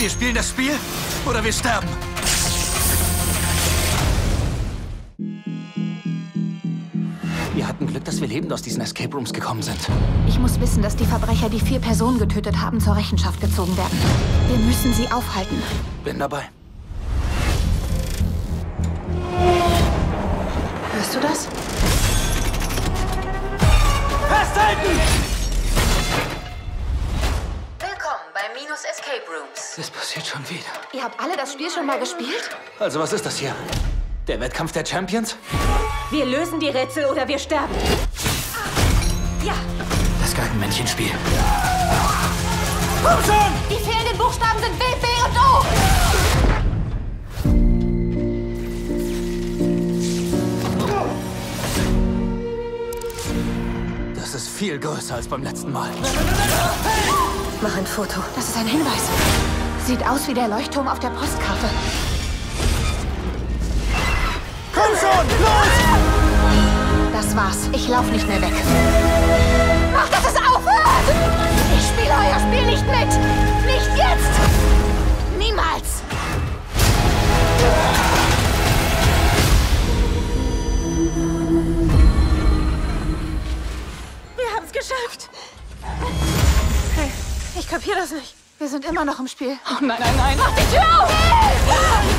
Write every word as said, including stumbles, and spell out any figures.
Wir spielen das Spiel oder wir sterben. Wir hatten Glück, dass wir lebend aus diesen Escape Rooms gekommen sind. Ich muss wissen, dass die Verbrecher, die vier Personen getötet haben, zur Rechenschaft gezogen werden. Wir müssen sie aufhalten. Bin dabei. Hörst du das? Festhalten! Willkommen bei Minus Escape Rooms. Das passiert schon wieder. Ihr habt alle das Spiel schon mal gespielt? Also was ist das hier? Der Wettkampf der Champions? Wir lösen die Rätsel oder wir sterben. Ja. Das Geigenmännchenspiel. Komm schon! Die fehlenden Buchstaben sind W, B und O. Das ist viel größer als beim letzten Mal. Mach ein Foto. Das ist ein Hinweis. Sieht aus wie der Leuchtturm auf der Postkarte. Komm schon! Los! Das war's. Ich lauf nicht mehr weg. Mach, dass es aufhört! Ich spiele euer Spiel nicht mit! Nicht jetzt! Niemals! Wir haben's geschafft. Hey, ich kapier das nicht. Wir sind immer noch im Spiel. Oh nein, nein, nein. Mach die Tür auf!